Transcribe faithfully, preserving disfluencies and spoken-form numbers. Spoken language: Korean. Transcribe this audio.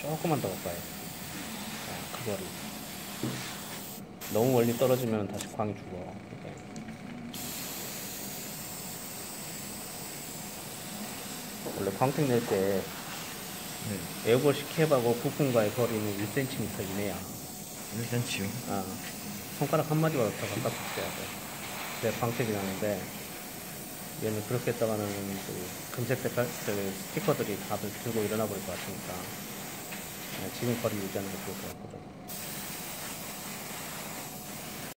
조금만 더 가까이. 자, 그 거리. 너무 멀리 떨어지면 다시 광이 죽어. 이렇게. 원래 광택 낼 때 네. 에어브러시 캡하고 부품과의 거리는 일 센티미터 이내야. 일 센티미터요? 아, 손가락 한 마디보다 더 가깝게 써야 돼. 그래야 광택이 나는데, 얘는 그렇게 했다가는 그 금색 색깔, 그 스티커들이 다들 들고 일어나 버릴 것 같으니까, 그냥 지금 거리 유지하는 게 좋을 것 같거든.